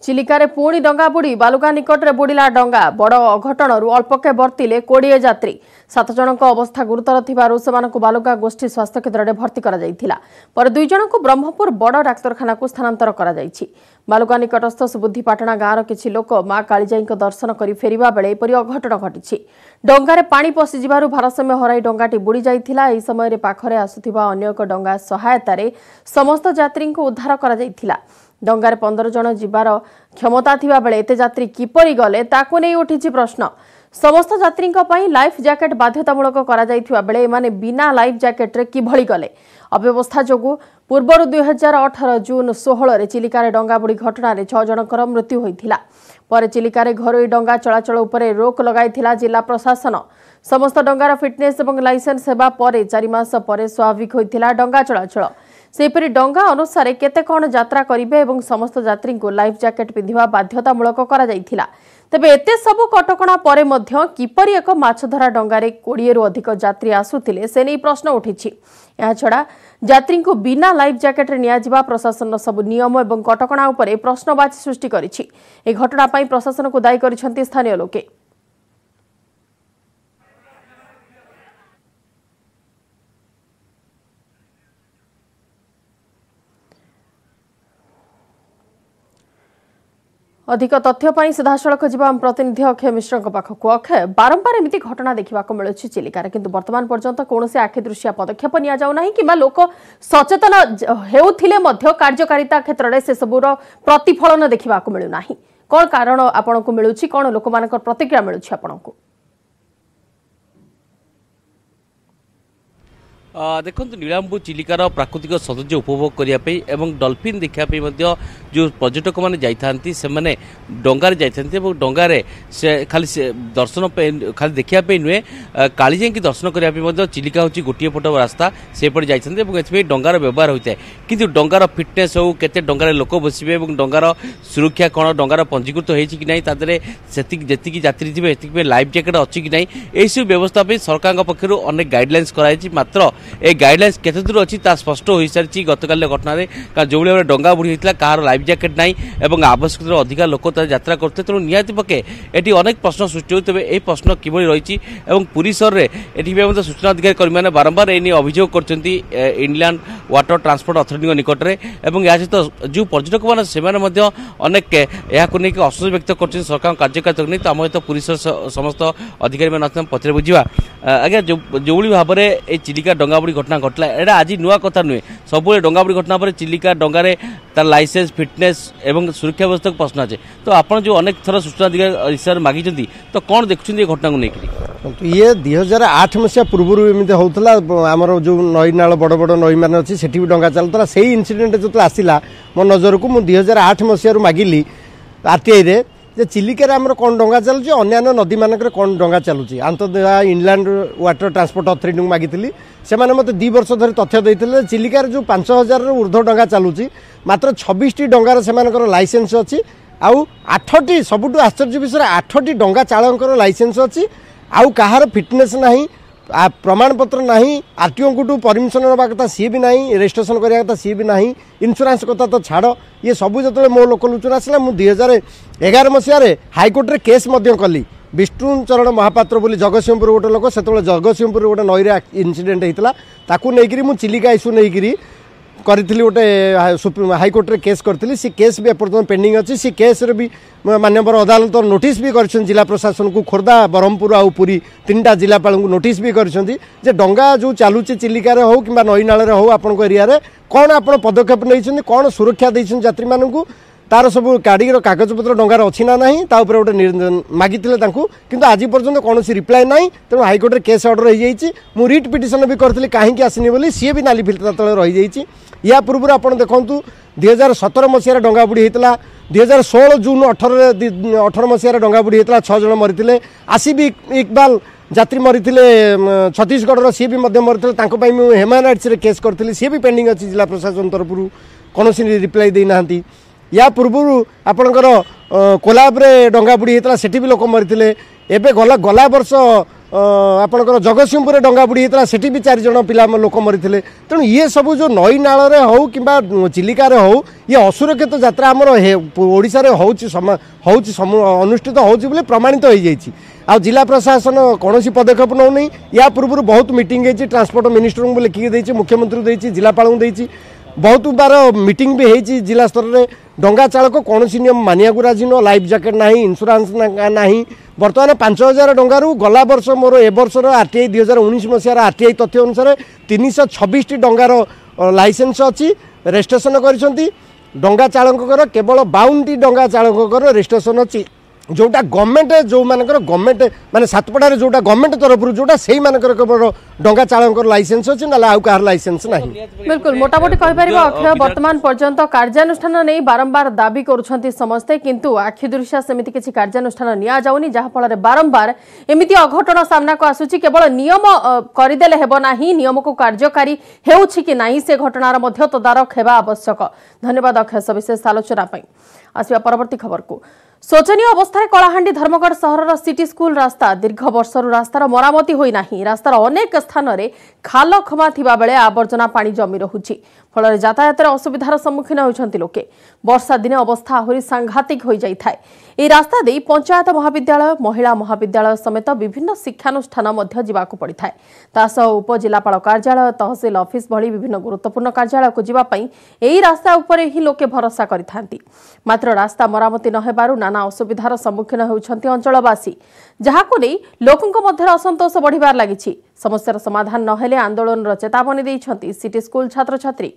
चिलिका पुणी डंगा बुड़ी बालुका निकट में बुड़िला डंगा बड़ अघटन अल्पके बर्तिले 20 यात्री 7 जन अवस्था गुरुतर थिबारु सेमानकु बालुका गोष्ठी स्वास्थ्य केन्द्र में भर्ती करा जायथिला पर 2 जन को ब्रह्मपुर बड़ डाक्तरखाना को स्थानांतर करा जायछि। बालुका निकटस्थ सुबुद्धिपाटना गाँवर किछि लोक मां कालीजाई दर्शन कर फेरिबा बेले एपरि अघटन घटिछि। डंगारे पानी पशिजिबारु भारसाम्य हराई डंगाटी बुड़ी जायथिला। एही समय पाखरे आसुथिबा अन्य एक डंगा सहायतारे समस्त यात्री को उद्धार करा जायथिला। डंगारे 15 जन जीवार क्षमता थिबा बेले एते यात्री किपरि गले ताकु नै उठिछि प्रश्न। समस्त यात्री लाइफ जैकेट बाध्यतामूलक करा जायथिबा बेले एमाने बिना लाइफ जैकेट रे किभଳି गले। अव्यवस्था जोगु पूर्वर 2018 जून 16 रे चिलिका डंगा बुड़ी घटना 6 जनकर मृत्यु होइथिला। पर चिलिका घरोई डंगा चलाचल उपरे रोक लगाइथिला जिला प्रशासन। समस्त डंगार फिटनेस और लाइसेंस हेबा परे 4 मास पर स्वाभाविक होइथिला डंगा चलाचल। सेपरि डंगा अनुसार केते कौन यात्रा करिबे एवं समस्त यात्री को लाइफ जैकेट पिंधिबा बाध्यतामूलक करा जायथिला। तेबे एते सबु कटकणा परे मध्य किपरि एक माछधरा डंगारे 20 रु अधिक यात्री आसुथिले से नै प्रश्न उठिछि। या छडा यात्री को बिना लाइफ जैकेट रे नियाजिबा प्रशासन सब नियम एवं कटकणा उपरे प्रश्नवाची सृष्टि करिछि। ए घटना पई प्रशासन को दायी करिसंती स्थानीय लोके। अधिक तथ्य पाई सीधासलख जीवा प्रतिनिधि अक्षय मिश्र पाखक। अक्षय, बारंबार एमती घटना देखा मिलूँ चिलिकार, किंतु वर्तमान पर्यंत कौन आखिदृशिया पदक्षेप नि जाऊना कि लोक सचेतन होते कार्यकारिता क्षेत्र में से सबूर प्रतिफलन देखा मिलूना। कौन कारण आपन को मिलूँ, कौन लोक मान प्रतिक्रिया मिलूँ आपन को? देखो नीलांबू चिलिकार प्राकृतिक सौंदर्य उपभोग करने और डॉल्फिन देखापी जो पर्यटक मैंने जाती से डंगार जाती डंगार से खाली दर्शन खाली देखापी नुहे कालीजाई की दर्शन करने चिलिका हूँ गोटे पट रास्ता से पटे जाती डंगार व्यवहार होता है। किंतु डंगार फिटनेस हो के डंगार लोक बसवे डंगार सुरक्षा कौन डंगार पंजीकृत होती ना जी यात्री थे लाइफ जैकेट अच्छी कि ना यही व्यवस्था सरकार पक्षर अनेक गाइडलाइंस कराई। मात्र ए गाइडलाइंस केते दूर अच्छी स्पष्ट हो सारी गतकाल घटना जो भाव डंगा बुड़ी होता कहार लाइफ जैकेट ना और आवश्यक अधिका लोक यात्रा करते तेणु निहाती पके ये अनेक प्रश्न सृष्टि हो। तेज ये प्रश्न किभଳି रही पुरी सहर में सूचना अधिकारी कर्मी मैंने बारंबार ए अभियोग कर इनलैंड वाटर ट्रांसपोर्ट अथॉरिटी निकट में या सहित जो पर्यटक मैंने अनेक यहाँ असंतोष व्यक्त कर सरकार कार्यकारिता नहीं। तो आम सहित पुरी सहर समस्त अधिकारी मैंने पचर बुझा आज्ञा जो भाव में चिलिका डंगा बुड़ी घटना घटला एटा आज नुआ कथा नुहे। सब डंगा बुड़ी घटना पर चिलिका डंगारे तार लाइसेंस फिटनेस एवं सुरक्षा व्यवस्था को प्रश्न अच्छे। तो आपड़ जो अनेक थर सूचना अधिकारी मागी तो कौन देखुं ये घटना को लेकर? ये 2008 मसीहा पूर्व एमती होता आमर जो नई नाल बड़ बड़ नई मान अच्छी से भी डंगा चलता से इनसीडेंट जो आसला मो नजर को मुझे 2008 मसीह मागिली आरटीआई जे चिलिकार आमर कौन डंगा चलुची अन्य नदी मानक कौन डंगा चलुची अंतर्देश इनलैंड वाटर ट्रांसपोर्ट अथॉरिटी को मागिली से मते 2 वर्ष धरी तथ्य देते चिलिकार जो 5000 ऊर्ध्व डंगा चलुची मात्र 26टी डंगार से लाइसेंस अच्छी आउ 8टी सबुठ आश्चर्य विषय 8टी डंगा चालकर लाइसेंस अच्छी आउ कहार फिटनेस नहीं प्रमाण पत्र नहीं आरटीओ को परमिशन नवा कथा सी भी नहीं रजिस्ट्रेशन करवा कथा सी भी नहीं इंश्योरेंस कथा तो छाड़ ये सब जो मो लोकलोचन आसला मुझे 2011 मसीह हाईकोर्ट रे केस कली विष्णुचरण महापात्र बोली जगतसिंहपुर गोटे लोक से जगतसिंहपुर गोटे नई इनसीडेंट होता मुझे चिलिका इश्यू नहीं करी गोटे हाईकोर्ट रे केस करी सी केस भी एपर्तन पेंडिंग अच्छी सी केस रे भी माननीय अदालत नोटिस भी कर जिला प्रशासन को खोर्धा ब्रह्मपुर आउ पुरी 3टा जिलापाल को नोटिस भी कर डंगा जो चलुची चिलिकार हो कि नई नाल हो आपण एरिया कौन आप पदक्षेप नहीं कौन सुरक्षा देती यात्री मानू तार सब गाड़ी कागज पत्र डंगार अच्छी ना नहीं गोटे मागी किंतु आज पर्यटन कौन रिप्लाई ना तेणु हाईकोर्ट केस ऑर्डर हो जाइए। मु रिट पिटिशन भी करी कहीं आसनी बोली सी भी नाली फिल्टर तले रही जाइए। या पूर्व आप देखु 2017 मसीह डंगा बुड़ी होता 2016 जून 18 मसीह डंगा बुड़ी होता 6 जन मरी आसिबी इकबाल यात्री मरी छत्तीसगढ़ सी भी मरी हेमानाइट्स केस करी सी भी पेंडिंग अच्छी जिला प्रशासन तरफ कौन रिप्लाई देना। या पूर्व आपणकर कोलाब रे डंगा बुड़ी होता से भी लोक मरी एबे गला वर्ष आपणकर जगतसिंहपुर डंगा बुड़ी होता से भी 4 जन पिला लोक मरी तेणु ये सब जो नई नाल हो कि चिलिकार हो ये असुरक्षित यात्रा आमर ओडिशा रे अनुष्ठित हो प्रमाणित हो जाइए आ जिला प्रशासन कौन पदक्षेप नौ नहीं या पूर्व बहुत मीटिंग होती ट्रांसपोर्ट मिनिस्टर को लिखिकी मुख्यमंत्री जिलापाल बहुत बार मीटिंग भी होती जिला स्तर में डंगा चालक कौन नियम मानिया राजी नुह लाइफ जैकेट ना इंश्योरेंस ना बर्तमान 5000 डंगारू गला वर्ष मोर ए वर्षर आरटीआई 2019 मसीहार आरटीआई तथ्य अनुसार 326 डंगार लाइसेंस अच्छी रेजिस्ट्रेशन कर डंगा चालक केवल 52 डंगा चालक रेजिस्ट्रेशन अच्छी जोटा गवर्नमेंट जो मानकर गवर्नमेंट माने सातपड़ारे जोटा गवर्नमेंट तरफ जोटा से मानकर केवल डंगा चालक लाइसेंस अच्छी ना आउ कार लाइसेंस नहीं। बिल्कुल मोटामोटी कहि परिबा अक्षय वर्तमान पर्यंत कार्यानुष्ठान नहीं बारंबार दाबी करूछंती समस्ते किंतु आखि दृश्य सेमिति किछि कार्यानुष्ठान निया जाउनी जहा फल बारंबार एमिति अघटन सामना को आसुची केवल नियम करिदेले हेबो नाही नियम को कार्यकारी हेउछि कि नाही से घटनार मध्य तदारक हेबा आवश्यक। धन्यवाद अक्षय सविशेष आलोचना पई। आसिया परवर्ती खबर को शोचनीय अवस्था कलाहांडी धर्मगढ़ सहर सिटी स्कूल रास्ता दीर्घ वर्षर रास्तार मरामती होई नाही रास्तार अनेक स्थान रे खाल खमा थिबा बेले आवर्जना पानी जमी रहुछि फल यातायात असुविधार सम्मुखीन होइछंती लोके वर्षा दिने अवस्था आहुरी सांघातिक होई जाई थाए। ए रास्ता दे पंचायत महाविद्यालय महिला महाविद्यालय समेत विभिन्न शिक्षानुष्ठान मध्य जिबाकु पड़ी थाए तासह उपजिलापाल कार्यालय तहसिल ऑफिस भली विभिन्न गुरुत्वपूर्ण कार्यालय को जिबा पई एही रास्ता उपरे ही लोके भरोसा करिथांती मात्र रास्ता मरामती न हेबारु नाना असुविधार सम्मुखीन होउछंती अंचलवासी जहाको नै लोकंक मध्य असंतोष बढ़िबार लागिछि। समस्यार समाधान न हेले आंदोलन चेतावनी दैछंती सिटी स्कूल छात्र छात्री।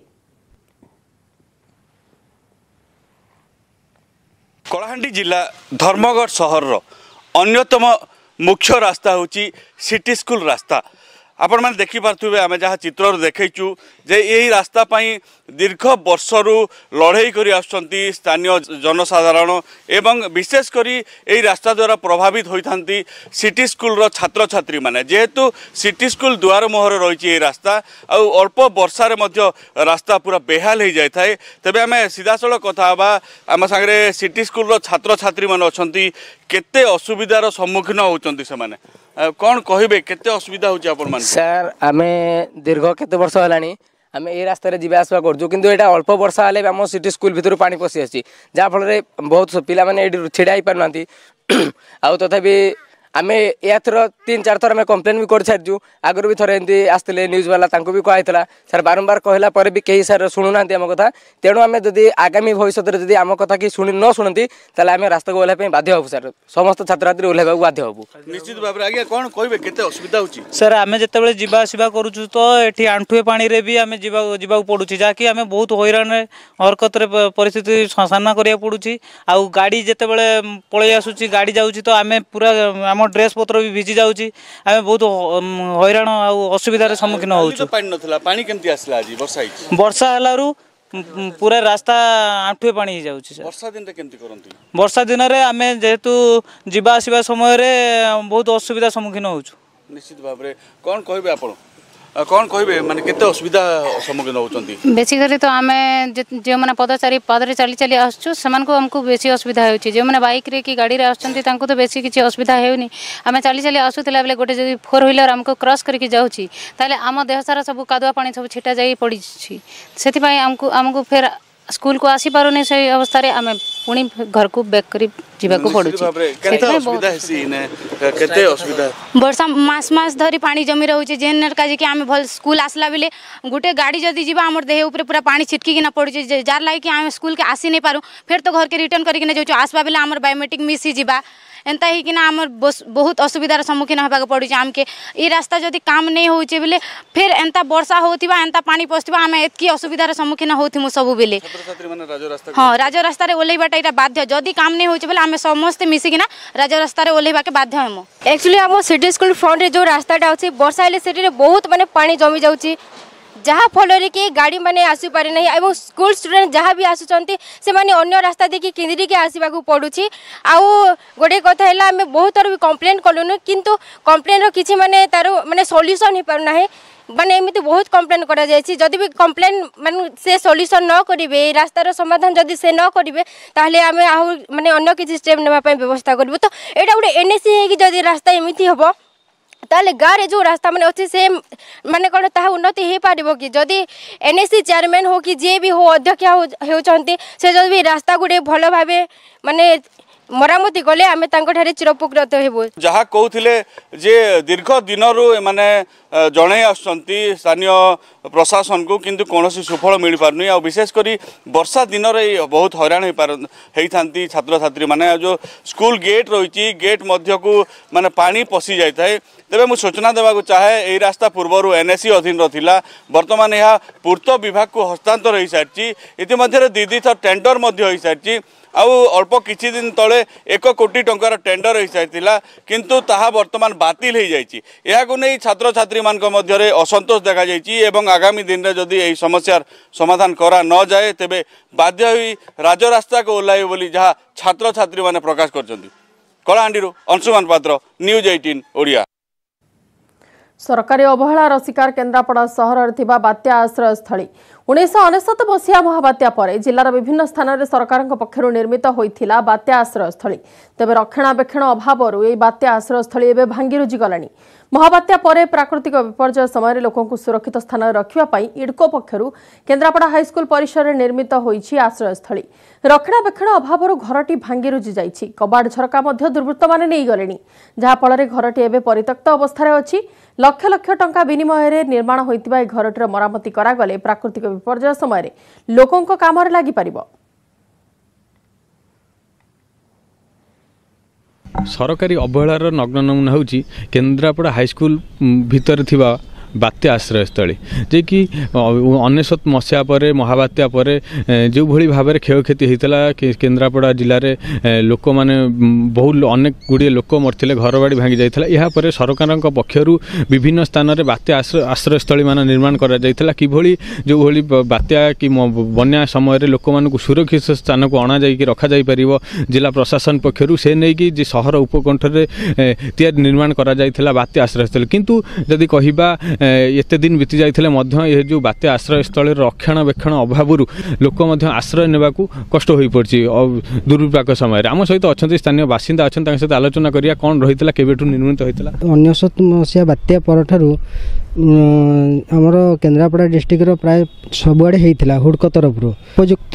कलाहांडी जिला धर्मगढ़ सहर अन्यतम मुख्य रास्ता होची सिटी स्कूल रास्ता आपण मैंने देखिपे आम जहाँ चित्र देखु जे यही रास्ता दीर्घ वर्षर लड़ई कर स्थानीय जनसाधारण एवं विशेषकर यही रास्ता द्वारा प्रभावित होती सिटी स्कूल छात्र छात्री माने जेहेतु सिटी स्कूल द्वार मुहर रही रास्ता अल्प वर्षार रास्ता पूरा बेहाल हो जाए थाए तेबे आम सीधासल कथा आम सागरे सिटी स्कूल छात्र छात्री मान अच्छा केते असुविधार सम्मुखीन होती से कौन कहे केते असुविधा होची आपण मान सर आमे दीर्घ केते वर्ष हलानी आमे ए रास्ता रे जिबा आसवा करजु किंतु एटा अल्प वर्षा हले हम सिटी स्कूल भितर पानी पसी आसी जा फल रे बहुत पिला माने एडी छिडा ही पारनांती आ तथापि आमे या थर 3-4 थर आमे कंप्लेन भी कर छारजु आगर भी थरे एंती आस्तिले न्यूज वाला तांको भी कहैतला सर बारंबार कहला पर भी केही सर सुनुनांती हम कथा तेणु आमे जदी आगामी भविष्य रे जदी हम कथा की सुनि न सुनंती तले आमे रास्ता को ओला पे बाध्य होबु सर समस्त छात्र छात्री ओलाबा बाध्य होबु निश्चित भाबरे आगे कोन कहबे केते असुविधा होची सर आमे जते जिबा आसीबा करूछु तो एठी आंठुए पानी रे भी आमे जिबा पडुची जाकी आमे बहुत हैरान हरकत रे परिस्थिति सामना करिया पडुची आ गाड़ी जते पळै आसुची गाड़ी जाउची तो आमे पूरा आम ड्रेस पत्र भी भिजी जाउची आमे बहुत हैरान आ असुविधार सम्मुखीन होउछु पानी नथला पानी केमती आसला आज वर्षा हलारू पूरा रास्ता आंठुए पानी ही जाउची सर वर्षा दिन रे केमती करंती वर्षा दिन रे आमे जेहेतु जिबा आसीबा समय रे बहुत असुविधा सम्मुखीन होउछु निश्चित भाव रे कोन कहबे आपण कौन कहे माने केते असुविधा सम्मुखीन होउचंती बेसिकली तो आमे जो माने पदचारी पदरे चली चली आसछु समान को हमको बेसी असुविधा होउची जो माने बाइक रे की गाड़ी रे आछंती तांको तो बेसी किछि असुविधा हेउनी आमे चली चली आसुतला बेले गोटे जदी 4 व्हीलर हमको क्रॉस करके जाउची ताले आम देह सारा सब कादुआ पानी सब छिटा जाई पड़ी छी सेति पई हमको फिर स्कूल को आसी पारुने से अवस्था रे आमे पुणी घर को बैक करी जीवा को पड़ुची केते असुविधा हेसी ने केते असुविधा वर्षा मास धरी पानी जमी रहउची जेन का जे कि आमे भल स्कूल आसला बेले गुटे गाड़ी जदी जीवा हमर देह ऊपर पूरा पानी छिटकी कि ना पड़ुची जार लागी कि आमे स्कूल के आसी नै पारु फिर तो घर के रिटर्न करी कि ना जाउची आसबा बेले हमर बायोमेट्रिक मिस ही जीवा एंता ही कि ना हमर बहुत असुविधार सम्मुखीन होबा के पड़ुची आमके ई रास्ता जदी काम नै होउची बेले फिर एंता वर्षा होतिबा एंता पानी पसतिबा आमे एतकी असुविधार सम्मुखीन होथिमु सब बेले छात्र छात्री माने राजो रास्ता हां राजो रास्ता रे ओलेबाटा इटा बाध्य जदी काम नै होउची बेले आमे समस्त मिसी कि ना राजो रास्ता रे ओलेबा के बाध्य हेमु एक्चुअली हम सिटी स्कूल फ्रंट रे जो रास्ताटा अछि वर्षा हेले सिटी रे बहुत माने पानी जमी जाउची जहाँ फल कि गाड़ी मैंने आसी पारे नहीं एवं स्कूल स्टूडेंट जहाँ भी आसुचंती से माने अन्य रास्ता देखी किंदरी के आसीबा को पड़ुची आउ गोटे कथा है आम बहुत थर भी कंप्लेन कलुनु किंतु कंप्लेन रो किछि माने तारो माने सॉल्यूशन हो पारना है माने एमिति बहुत कंप्लेन करा जायछि जदि भी कंप्लेन माने से सॉल्यूशन न करिवे रास्तार समाधान जदि से न करिवे ताहले आमे आउ माने अन्य किछि स्टेप नेबा पय व्यवस्था करबो तो एटा गोटे एनएसी है कि जदि रास्ता एमिति हबो ताले गाँव जो रास्ता मैंने अच्छे से माने कौन ता उन्नति हो पार कि जदि एनएससी चेयरमैन हो कि जी भी हो अध्यक्ष होती से जब भी रास्ता गुड़े भल भाव माने मरामती कले आम चिरउपकृत हेबु जहाँ कहते जे दीर्घ दिन माने जड़े आसुँच स्थानीय प्रशासन को किंतु कौन सुफल मिल पारनी आ विशेषकर वर्षा दिन बहुत हैरान होती छात्र छात्री माने जो स्कूल गेट रही गेट मध्य को माने पानी पशि जाए तेरे मुझे सूचना देवाक चाहे यही रास्ता पूर्वर एनएससी अधीन रहा बर्तमान यह पूर्त विभाग को हस्तांतर हो सारी इतिमध्य दी थर टेंडर हो सारी आउ अल्प किछि दिन तले 1 कोटी टंकार टेंडर हो सारी किंतु ताहा वर्तमान बातिल हो जाइछि एहाकु नै छात्र छात्री मान मध्यरे असंतोष देखा जाइछि एवं आगामी दिन रे जदि एही समस्यार समाधान करा न जाए तेबे बाध्य होई राजरास्ता को ओल्लाइ बोली जहा छात्र छात्री माने प्रकाश करछन्ति। कलाहांडीरू अंशुमान पात्र, न्यूज 18 ओडिया। सरकारी अवहेलार शिकार केन्द्रापड़ा सहर थिबा बात्या आश्रय स्थली 1999 मसीहा महाबात्या पर जिलार विभिन्न स्थान में सरकार पक्षर निर्मित होता बात्या आश्रय स्थली तेज रक्षणाबेक्षण अभाव यह बात्या आश्रय स्थली एवं भांगिरुजी गलानी। महाबात्या पर प्राकृतिक विपर्यय समय लोकों सुरक्षित स्थान रखापी इडको पक्षर केन्द्रापड़ा हाईस्कल परिसर में निर्मित होती आश्रय स्थली रक्षणाबेक्षण अभाव घरटी भांगिरुजी जाइछि कबाड़ झरका दुर्वृत्त माने नहीं गले जहाँफल घरटी एवं परित्यक्त अवस्था अच्छी लक्ष लक्ष टंका विनिमय निर्माण होइतिबा घरटीर मरामती करागले प्राकृतिक विपर्यय समय लोकों काम लगी पारिबो। सरकारी अवहेलार नग्न नमूना होची केन्द्रापड़ा हाईस्कल भितर थिबा बात्या आश्रयस्थली जे कि 1999 मसीहा पर महाबात्या पर जो भली भाव में क्षयक्षति होता केन्द्रापड़ा जिले में लोक मैंने बहुत अनेक गुड़िए लोक मरते घर बाड़ी भांगी जाता यापर सरकार पक्षर विभिन्न स्थान में बात्या आश्रयस्थली मान निर्माण कर किभली जो भली बात्या कि बन्या समय लोक मानक सुरक्षित स्थान को अणा जा रखा जा पार जिला प्रशासन पक्षर से नहीं कि सहर उपकंठरे तैयारी निर्माण कर बात्या आश्रयस्थली किंतु जदि कहबा एते दिन बीती जाते जो बात्या आश्रयस्थल रक्षणाबेक्षण अभाव लोक आश्रय नेबा कष्ट हो पड़ी दुर्विपाक समय आम सहित अच्छा स्थानीय बासिंदा अच्छा सहित आलोचना करिया कौन रही है केबेठू निर्मित होता 1999 मसीहा बात्या परठारू आमर केन्द्रापड़ा डिस्ट्रिक्टर प्राय सबुआड़े होता हुडक तरफ उपयुक्त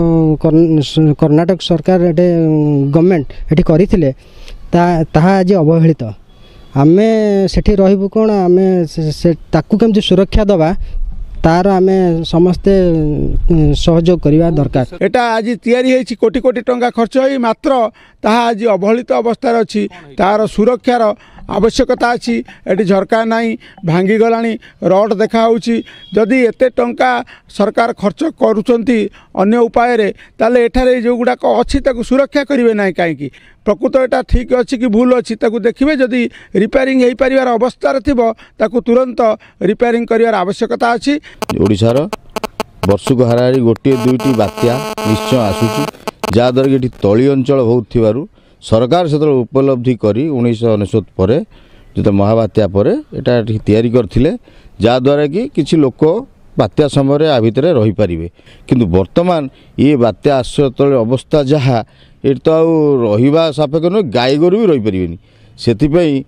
कर्नाटक सरकार एटे गवर्नमेंट ये करते आज अवहेलित आमे सेठी रहिबु कोन आमे से ताकू केमति सुरक्षा दबा तार आमे समस्ते सहयोग करिवा दरकार। एटा आज तयारी हेछि कोटी कोटी टंका खर्च होई मात्र ताहा आज अवहेलित अवस्था अछि तार सुरक्षार आवश्यकता अच्छी एटी झरका नहीं भांगी गलानी रड देखा होछि जदि एते टंका सरकार खर्च करूछंती अन्य उपाय रे ताले एठारे जो गुडाक अछि ताकू सुरक्षा करिवे नाही काहेकि प्रकृत एटा ठीक अछि कि भूल अछि ताकू देखिबे जदि रिपेयरिंग हेई परिवार अवस्था रे थिबो ताकू तुरंत रिपेयरिंग करिवार आवश्यकता अछि। ओडिसार वर्षक हारारी गोटे दुईटी बात्या निश्चय आसुछि जाद्वारा कि तली अंचल बहुत थिबारु सरकार से उपलब्धि करी 1999 पर जो महाबात्या पर एटा तैयारी करथिले जाद्वारा कि किछि लोक बात्या समय आ भितर रही पारिबे किंतु वर्तमान ये बात्या आश्रयस्थल अवस्था जहाँ ये तो रहिबा सापेक्ष न गाई गोरु भी रही पारिबेनी सेतिपई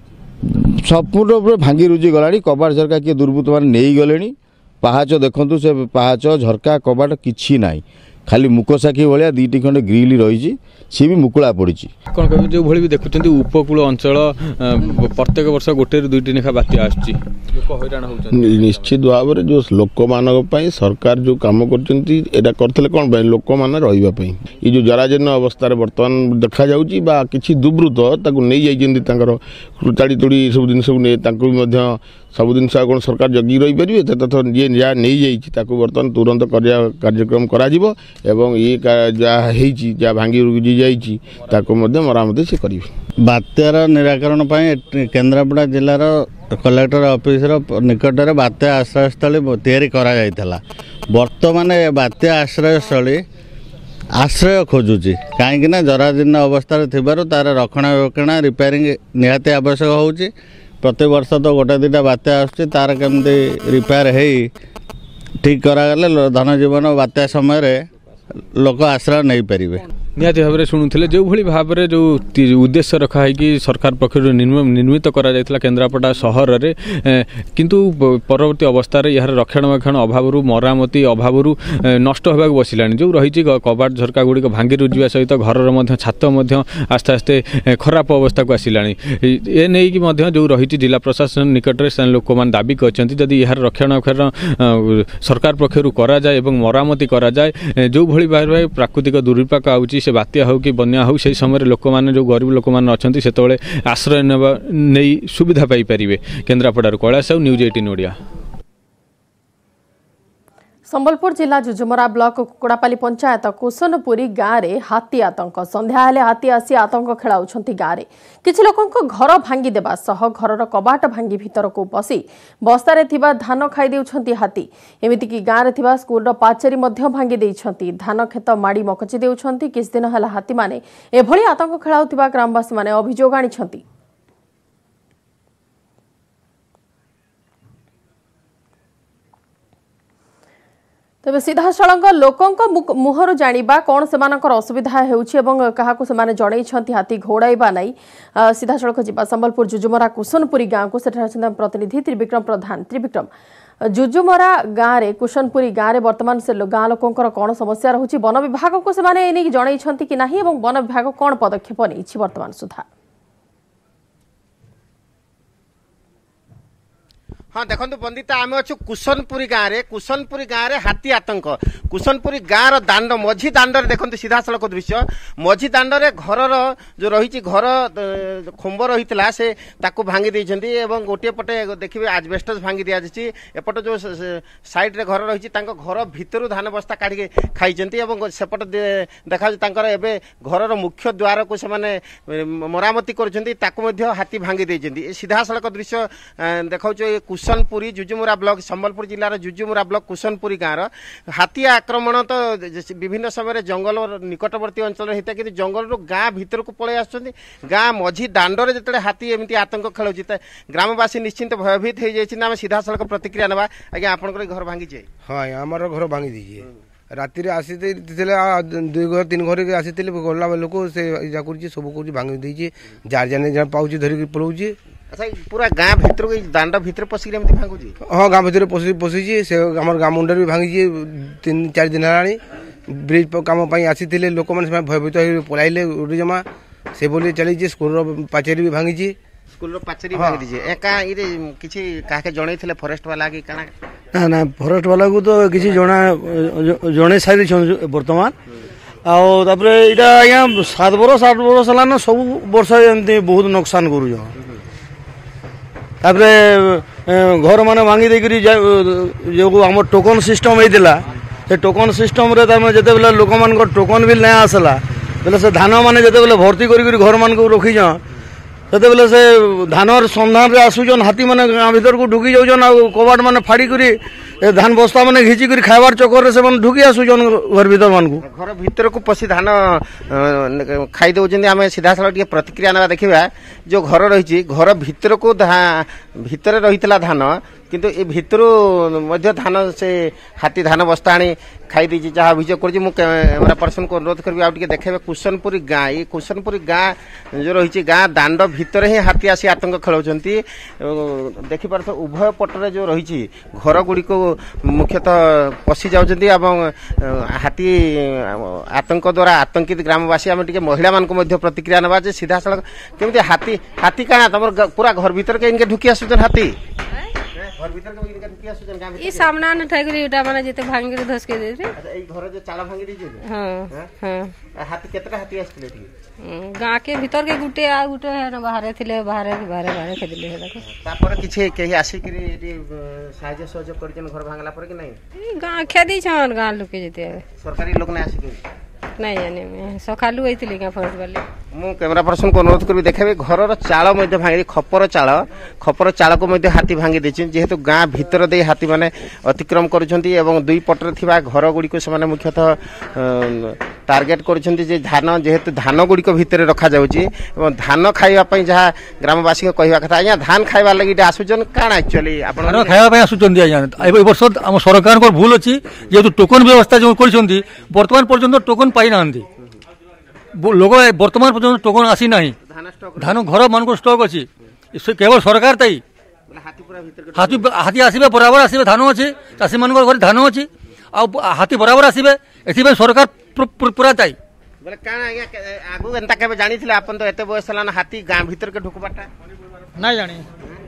संपूर्ण भांगी रुजी गलानी कबाड़ झरका किए दुर्बृत्त माने नहीं गलेनी पाहाच देखंतु से पाहाच झरका कबाड़ किछि नाही खाली मुकसाखी भाया दुईटी खंडे ग्रिल रही सी भी मुकुला पड़ी कौन कह जो भी देखुं उपकूल अंचल प्रत्येक वर्ष गोटे दुईटी लेखा बात्या आसुची निश्चित भाव में जो लोक मान सरकार जो कम करते कौन लोक मैंने रही ये जो जराजीर्ण अवस्था बर्तमान देखा जा कि दुर्बृत्त नहीं जाइए ताड़ी तोड़ी सब जिन सब जिन कौन सरकार जगी रही पारे जी जहाँ नहीं जाइए बर्तमान तुरंत कार्यक्रम करा ये जहाँ भांगी रुजी जाइए मरामती से करेंगे। बात्यार निराकरण केन्द्रापड़ा जिलार कलेक्टर ऑफिस निकट में बात्या आश्रयस्थली तैयारी करा बर्तमान बात्या आश्रयस्थली आश्रय खोजुची कहीं जराजीर्ण अवस्था तार रक्षणाबेक्षण रिपेयरिंग निहाती आवश्यक होची प्रति वर्ष तो गोटे दुटा बात्या आसुची तार केमती रिपेयर हो ठीक करागले धनजीवन बात्या समय लोक आश्रय नहीं पारे। निहाती भाव में शुणुले जो भाव में जो उद्देश्य रखा है कि सरकार पक्ष निर्मित करा केन्द्रापड़ा सहर में किंतु परवर्ती अवस्था यार रक्षणाबेक्षण अभाव मरामती अभाव नष्ट होगा बसला जो रही कबाट झरका गुड़िक भांगी रुजा सहित घर छात आस्ते आस्ते खराब अवस्था को आसला ए नहीं कि जो रही जिला प्रशासन निकट में लोक मैंने दाबी कर यार रक्षणाबेक्षण सरकार पक्ष करा जाए एवं मरामती करा जाए जो भाई भाव में प्राकृतिक दुर्विपाक आउची से बात्या हो कि बन्या हो से समय लोक मैंने जो गरीब लोक मैंने अच्छा से आश्रय नहीं सुविधा पाई पारे केन्द्रापड़ार कैलाश साहू न्यूज 18 ओडिया। संबलपुर जिला जुजुमरा ब्लॉक कुकुड़ापाली पंचायत कुसनपुरी गाँव में हाथी आतंक संध्या हेले हाथी आसी आतंक खेलाउछंती गाँव में किछि लोकंक घर भांगी देबा सह घरर कबाट भांगी भीतर को पसी बस्तारे थिबा धान खाई देउछंती हाथी एमिति कि गाँव में थिबा स्कूल पाचेरी मध्य भांगी देइछंती धान खेत माड़ी मकची देउछंती किछ दिन हेला हाथी माने एभली आतंक खेलाउथिबा ग्रामवासी माने अभियोग आनिछंती। तेज सीधासलख लोकों मुहर जाना कौन से असुविधा होने जन हाथी घोड़ाइबा नहीं सीधासलख जा संबलपुर जुजुमरा कुसनपुरी गाँव को प्रतिनिधि त्रिविक्रम प्रधान। त्रिविक्रम, जुजुमरा गाँव में कुसनपुरी गाँव में बर्तमान से गाँ लोकंर कौन समस्या रोचे वन विभाग को जन कि नहीं वन विभाग कौन पदक्षेप नहीं बर्तमान सुधा? हाँ देखो बंदिता आम अच्छु कुसनपुरी गाँव में हाथी आतंक कुसनपुरी गाँव दांड मझी दांड देखो सीधा सड़क दृश्य मझी दांड घर जो रही घर खुंब रही से भांगी देती गोटे पटे देखिए आजबेस्टस भांगी दि जाए एपट जो साइड रे घर रही घर भितर धान बस्ता काढ़ी खाई सेपट देखा घर मुख्य द्वार को मरामती कर हाथी भांगी देती सीधा सड़क दृश्य देखा कुसनपुरी जुजुमुरा ब्लॉक संबलपुर जिलार जुजुमुरा ब्लॉक कुसनपुरी गाँव हाथी आक्रमण तो विभिन्न समय जंगल निकटवर्ती अंचल होता है कि जंगल गाँ भीतर को पलि आसुँच गाँ मझी दांडे जो हाथी एमती आतंक खेलुची ग्रामवासी निश्चिंत भयभीत हो जाए सीधा सड़क प्रतिक्रिया ना आज्ञा आप घर भांगी जाए? हाँ आमर घर भांगी दीजिए राति आसी 2 घर 3 घर आसी गला लोक से सब कर भांगी दीजिए जार जाने जहाँ पाँच धरिक पलाऊे। अच्छा पूरा गाँ भीतर दांड भीतर पशिक भांगुची? हाँ गाँ भीतर पशिची से आम गाँ मुंडे भी भांगी 3-4 दिन है ब्रिज कम आसी लोक मैंने भयभीत हो पलाइले उड़ी जमा से बोली चली स्कूल पाचेरी भी भांगी स्कूल पाचेरी भांगी दीजिए एका ये किसी काहे जणै थिले फॉरेस्ट वाला की काना ना ना फॉरेस्ट वाला को तो किसी जणे सारी वर्तमान आउ तापर इटा आज्ञा 7 वर्ष है सब वर्ष एमती बहुत नुकसान करूँ घर मान भांगी देकरी जो आम टोकन सिस्टम होता से टोकन सिस्टम जिते लोक मान टोकन बिल नहीं आसला बेले से धान मान जिते भर्ती कर घर मान को रखी से बेले से धान सन्धान रे आसुचन हाथी माने गाँ भीतर को ढुकी जाऊन कबाट माने फाड़ी करी धान बस्ता मैंने घिची कर खाइबार चक्कर से ढुकी आसुचन घर भीतर मान को घर भीतर को पशि धान खाई दौरान आम सीधा साल प्रतिक्रिया ना देखा जो घर रही घर भीतर को भीतर रही धान किंतु ए भितर धान से हाथी धान बस्ता आनी खाई दी जहाँ अभियोग कर कैमरा पर्सन को अनुरोध करी आगे देखे कुसनपुरी गाँ ये कुसनपुरी गाँ जो रही गाँ दांड भितर ही हाथी आसी आतंक खेलाउछंती देखिपार उभय पटरे जो रही घर गुड़िक मुख्यतः पशि जाउछंती एवं हाथी आतंक द्वारा आतंकित ग्रामवासी आम टे महिला मान प्रतिक्रिया ना सीधा सड़क केमती हाथी हाथी क्या तुम पूरा घर भीतर के इनके ढुकी आसुचन हाथी घर भीतर के इनके ढुकी आसुचन गां ई सामना न ठाकुर उटा माने जेते भांगी के धस के देते अच्छा ई घर जो चाला भांगी दीजे हां हां हाथी केतरा हाथी आस्थिले गां के भीतर के गुटे आ गुटे है बाहर थिले बाहर खेदिले है देखो तापर किछे केही आसी करी एटी साहाय्य सहयोग करजन घर भांगला पर कि नहीं गां खेदी छन गां लोके जेते सरकारी लोक ने आसी करी नहीं जाने मैं सकालू आइतिले गां फॉरेस्ट वाले मु कैमरा पर्सन को अनुरोध करी देखेबे घर चाल भांगी खपर चाल को हाथी भांगी देछन जेहेतु गाँ भीतर दे हाथी माने अतिक्रम करुछंती एवं दुई पटर थिबा घर गुड़ी को से मुख्यतः टार्गेट करुछंती जे धान जेहेतु धान गुड़ी को भीतर रखा जाउची एवं धान खाइबा पई जहाँ ग्रामवासी को कहवा कथा आज्ञा धान खाइबा लगी आसुचन काना एक्चुअली आपण खाइबा पई आसुचन आज्ञा ए वर्ष हम सरकार को भूल अछि जेहेतु टोकन व्यवस्था जो करछंती वर्तमान पर्यंत टोकन पाई नांती लोक बर्तमान पर्यटन टोकन आसी ना धान घर मान स्टक अच्छी केवल सरकार ताई हाथी आसवे बराबर आसवे धान अच्छे चाषी मान घर धान अच्छी हाथी बराबर आसवे ए सरकार पूरा ताई बोले काना आगु एंता केबे जानी थिले आपन तो एते बयस लाना हाथी गां भीतर के ढुकबाटा ना जानी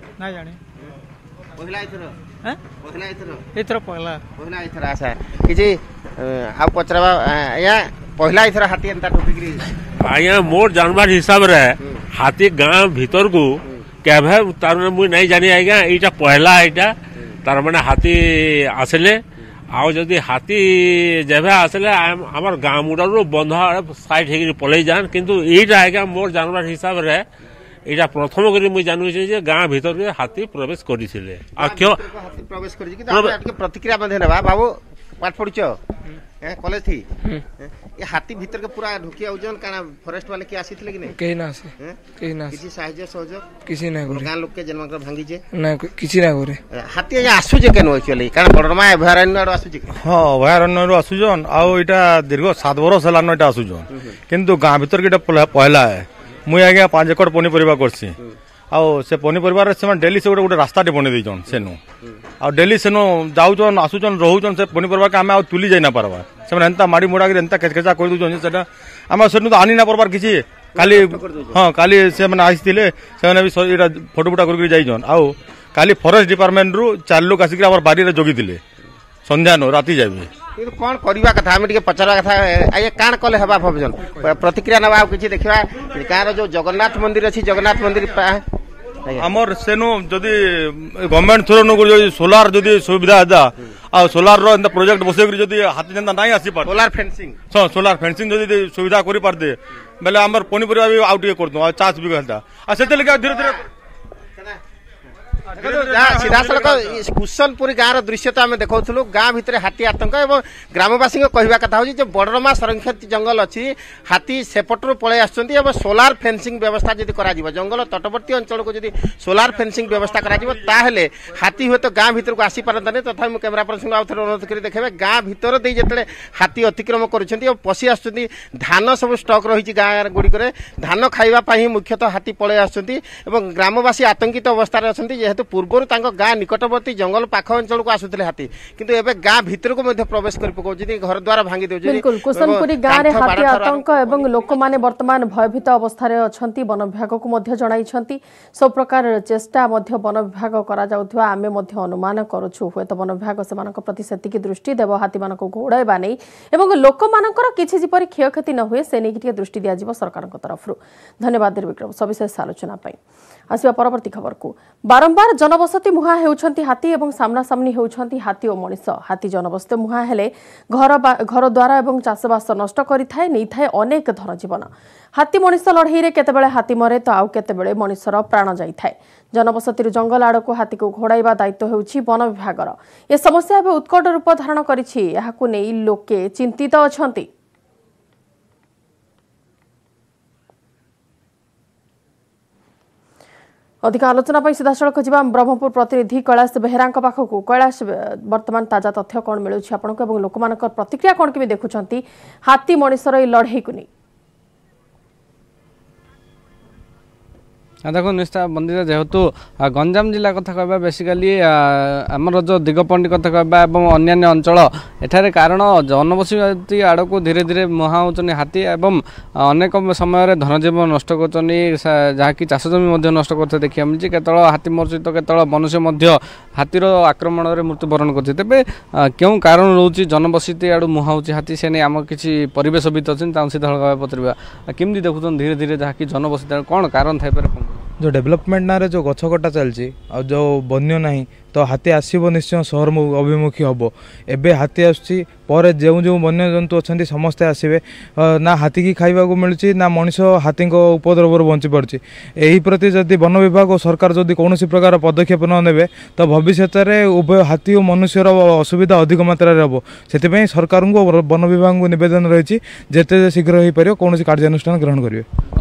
पहिला इथरो हैं पहिला पहिला इथरो आशा कि जे आ पचराबा या पहिला इथरो हाथी एंता ढुकिग्री आया मोर जानवर हिसाब रे हाथी गां भीतर को केबे तार मुई नहीं जानी आइगा एटा पहिला एटा तार माने हाथी आसले आउ जदि हाथी जेबे आसले आमर गाँ मुडारू बंध साइड हो पलि जान किंतु एटा आज्ञा मोर जानवर हिसाब रे एटा प्रथम करी मुई जानू जे गाँ भीतर के हाथी प्रवेश करिसिले आ क्यों प्रवेश करि कि आपके प्रतिक्रिया मध्ये नेबा बाबू पाठ पढिचो कॉलेज थी ये हाथी भीतर के पूरा ढुकी आउजन काना फॉरेस्ट वाले के आसीथिले कि नै केही ना से किसी साहाय्य सहयोग किसी ना करे गाँ लोग के जन्मकर भांगी जे ना किसी ना करे हाथी या आसु जे केन एक्चुअली काना बडरमा अभयारण्य आडो आसु जे हां अभयारण्य आडो आसुजन आउ एटा दीर्घ 7 वर्ष हलानो एटा आसुजन किंतु गाँ भीतर के पहला है मुई आज्ञा 5 एकड़ पनीपरिया करसी आउ से पनीपरिया से डेली से गोटे रास्ता बने देछन सेनु आ डेली सेनु जाउछन आसुछन रहउछन से पनीपरिया के आमे आ तुली जाई ना परबा से एंता माड़ी मुड़ा के एंता केचकेचा कर दुछन सेटा आमे सेनु तो आनी ना परबार किछि काली हां काली से माने आइथिले से भी एटा फोटो फुटा कर जाइछन आउ काली फॉरेस्ट डिपार्टमेंट रु 4 लोग आसिक हमर बाड़ी रे जोगी दिले संध्या नो राती जाबे किंतु कोन करबा कथा हम टिके पचरा कथा आये कान कले हबा भबजन प्रतिक्रिया नबा किछि देखिबा कार जो जगन्नाथ मंदिर अछि जगन्नाथ मंदिर हमर सेनु जदि गवर्नमेंट थ्रू नु जो सोलार जदि सुविधा दा आ सोलार रो एंता प्रोजेक्ट बसे करी जदि हाथी जंता नाही आसी पार सोलार फेंसिंग जदि सुविधा करि पार दे बेले हमर पनीपरिया भी आउट कर दो आ चास भी करता आ सेते लगे धीरे धीरे सीधा सड़क कुशनपुरी गाँव दृश्य तो आम देखा गाँ भितर हाथी आतंक और ग्रामवासी कहवा कथा हो बड़रमा संरक्षित जंगल अच्छी हाथी सेपटू पलि आस सोलार फेंसिंग व्यवस्था जब कर जंगल तटवर्ती अंचल को जब सोलार फेंसिंग व्यवस्था कर हाथी हुए तो गाँ भितर को आसी पारता नहीं तथा मुझे कैमेरा पर्सन आउ थे अनुरोध कर देखे गाँ भितर जो हाथी अतिक्रम कर पशि आस धान सब स्टक रही गाँ गुड़िक धान खावाई मुख्यतः हाथी पलि आस ग्रामवासी आतंकित अवस्था अच्छा जेहेतु पूर्वर गाँ निकटवर्ती जंगल पाख अंचल को आसुले हाथी किंतु एबे गाँ भितर को प्रवेश कर पकाउछथि घर द्वार भांगी देउछथि बिल्कुल कुशनपुरी गाँ रे हाथी आतंक एवं लोक माने वर्तमान भयभीत अवस्था रे अछंती वन विभाग को मध्य जणाइछंती सब प्रकार चेष्टा मध्य वन विभाग करा जाउथवा आमे मध्य अनुमान करूछु होय तो वन विभाग सेमानक प्रति सेतिकी दृष्टि देव हाथी मानक घोड़ाइबा नै एवं लोक मानकर किछि जिपरि क्षयक्षति न हुए से नै कि दृष्टि दिया जिवो सरकारक तरफरु धन्यवाद विक्रम सविशेष आलोचना पई आसिया परवर्ती खबर को बारंबार जनबसती मुहा हेउछंती हाथी एवं सामना सामनी हेउछंती हाथी और मनिष हाथी जनबसती मुहा हेले घर द्वारा एवं चाषबास नष्ट करिथाय नै थाय अनेक धन जीवन हाथी मनिष लड़ाई रे केतेबेले हाथी मरे तो आउ केतेबेले मनिषर प्राण जाइथाय जनबसती जंगल आड़ को हाथी को घोड़ाइबा दायित्व हेउछि वन विभागर ए समस्या एबे उत्कट रूप धारण करिछि याहाकु नै लोके चिंतित अछंती अधिक आलोचना पर सीधा सड़क जा ब्रह्मपुर प्रतिनिधि कैलाश बेहेरा पाखक कैलाश वर्तमान ताजा तथ्य कौन मिलूँ आपको लोक प्रतिक्रिया कौन केमी देखुं हाथी मनिषर लड़ाई को नहीं देखो निश्चय बंदित जेहेतु गंजाम जिला कथा कहबा बेसिकली आमर जो दिगपंडी कथा कहबा एवं अन्यान्य अंचल एठारे कारण जनबसती आड़ को धीरे धीरे मुहा होचनी हाथी एवं अनेक समय धनजीव नष्ट कर जहाँकि चाष जमी नष्ट करते देखा मिली केतल हाथी मरुची तो केतल मनुष्य हाथीर आक्रमण में मृत्युवरण करते तेज क्यों कारण रोचे जनबसती आड़ मुहा हो हाथी से नहीं आम किसी परिवेशविद अच्छे सीधा पचार केमती देखुन धीरे धीरे जहाँकि जनबसती कौन कारण थाई जो डेवलपमेंट ना रे जो गछ कटा चलची आ जो बन्य नहीं तो हाथी आसब निश्चय सहर अभिमुखी हम एबे हाथी आसुची पर जो जो वन्य जंतु अच्छा समस्ते आसवे ना हाथी की खाइबा मिलूँ ना मनीष हाथी उपद्रव बंची पार्टी यही प्रति जदि वन विभाग और सरकार जदि कौन प्रकार पदक्षेप न ने तो भविष्य में उभय हाथी और मनुष्यर असुविधा अधिक मात्रा हम से सरकार को वन विभाग को नवेदन रही जिते शीघ्र हो पार कौन कार्यानुष्ठान ग्रहण करेंगे।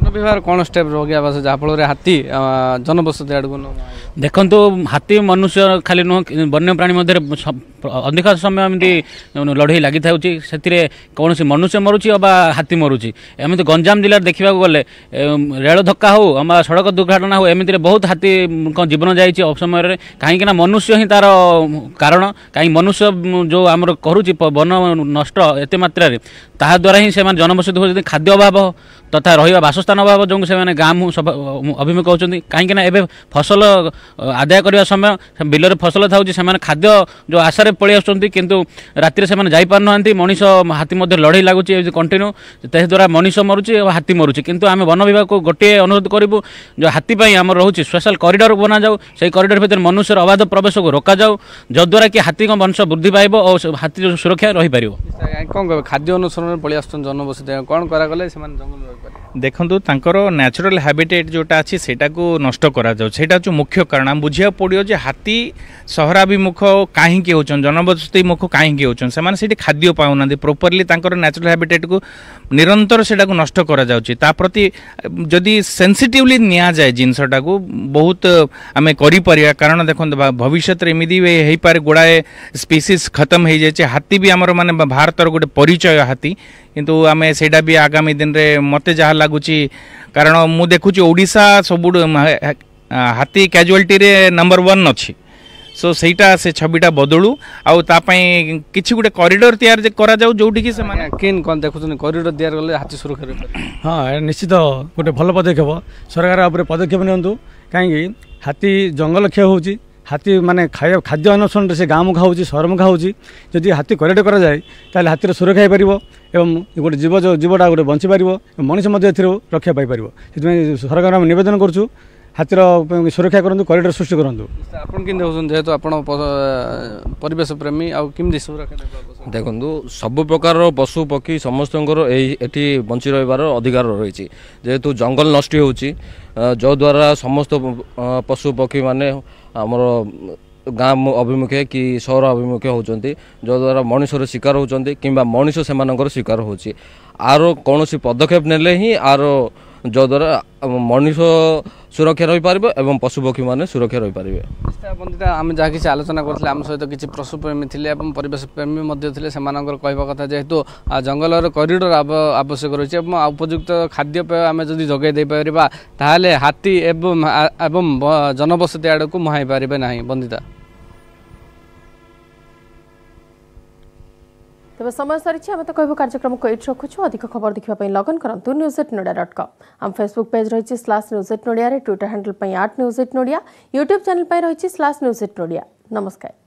विभाग कौन स्टेप रोगिया बस जहाँफल हाथी जनबसति आड़ देखु हाथी मनुष्य खाली नुह वन्य प्राणी मध्य अधिक समय एमती लड़े लगी था कौन मनुष्य मरुची अबा हाथी मरुची एमती गंजाम जिले देखा गले रेल धक्का हो अबा सड़क दुर्घटना हो एमती बहुत हाथी जीवन जाइए असमय कहीं मनुष्य ही तार कारण कहीं मनुष्य जो आमर करुच्ची वन नष्ट एत मात्रा ता द्वारा ही से जनबसति होती खाद्य अभाव तथा रहा बासस्थान अभाव जो से गाँ अभिमुख होती कहीं फसल आदाय करने समय बिलर फसल था से खाद्य जो आशार पलि आसुँच किंतु राति से जापार मनीष हाथी लड़े लगुच कंटिन्यू द्वारा मनीष मरुची और हाथी मरुची किंतु आम वन विभाग को गोटे अनुरोध करूँ जो हाथी आम रोचे स्पेशल कॉरिडोर बना जाऊ से कॉरिडोर भितर मनुष्य अबाध प्रवेश को रोक जाऊ जद्वारा कि हाथी वंश वृद्धि पाइब और हाथी सुरक्षा रही पार कौन कह खाद्य अनुसरण पलि आस जनबसति कौन करागले देखो न्याचुराल हैबिटेट जोटा अच्छी सेटा को नष्ट करा जाऊ सेटा जो मुख्य कारण आम बुझा पड़ो जे हाथी सहराभिमुख कहीं होचन जनबसति मुख कहीं होचन से खाद्य पाऊना प्रॉपर्ली न्याचुराल हैबिटेट को निरंतर सेटा को नष्ट करा जाउची ता प्रति जदि सेंसिटिवली निया जाए जिनसटा को बहुत आम करि परिया कारण देखो भविष्य एमती हो पारे गुड़ाए स्पीसीज खत्म हो जाए हाथी भी आमर माने भारतर गोटे परिचय हाथी किंतु आम सेटा भी आगामी दिन में मत जहाँ लगुच कारण मु देखुची ओडिशा सब हाथी कैजुअलिटी रे नंबर 1 अच्छी सो सेटा से छविटा बदलू आउ तापाई किछि गुटे कॉरिडोर तैयार करा जाऊ जोठी कि से माने किन कोन देखुछन कॉरिडोर तैयार गले हाथी सुरक्षा हाँ निश्चित गोटे भल पदक्षेप सरकार आप पदक्षेप नियंतु कहीं हाथी जंगल क्षय होची हाथी माने खाद्य अन्वेषण से गाँव खाऊँ सहर में खाऊँ जदि हाथी कॉरिडोर करा जाए ताले हाथीर सुरक्षा हो पार एवं गोटे जीवटा गोटे बंची पार मनीष रक्षा पाइपर से सरकार आम नवेदन करूँ हाथीर सुरक्षा करूँ कॉरिडोर सृष्टि करूँ आपन कि जेहेतु आप परिवेश प्रेमी आमती सुरक्षा देखु सब प्रकार पशु पक्षी समस्त ये बंची रही अधिकार रही जेहेतु जंगल नष्ट हो द्वारा समस्त पशु पक्षी माने आमर गाँ अभिमुखे कि सहर अभिमुखे होती जो द्वारा मनुष्यर शिकार होती कि मनुष्य से शिकार होची आर कौन पदक्षेप नेले ही आर जो द्वारा मनुष्य सुरक्षा रही पार एवं पशुपक्षी मैंने सुरक्षा रही पारे आम जहाँ किसी आलोचना करते आम सहित किसी पशुप्रेमी थे परिवेश प्रेमी थे कहवा कथा जेहेतु जंगल कॉरिडोर आवश्यक रही उपयुक्त खाद्यपेय आम जब जगै दे पारिबा ताहले हाथी एवं जनबसति आड़ को मुहाई पारे ना बंदिता तेज समय सरी आम तो कहूँ कार्यक्रम को ये रखुच्छू अधिक खबर देखा लगन करूँ news@noida.com आम फेसबुक पेज रही /news@noida Twitter handle @news@noida YouTube channel रही /news@noida नमस्कार।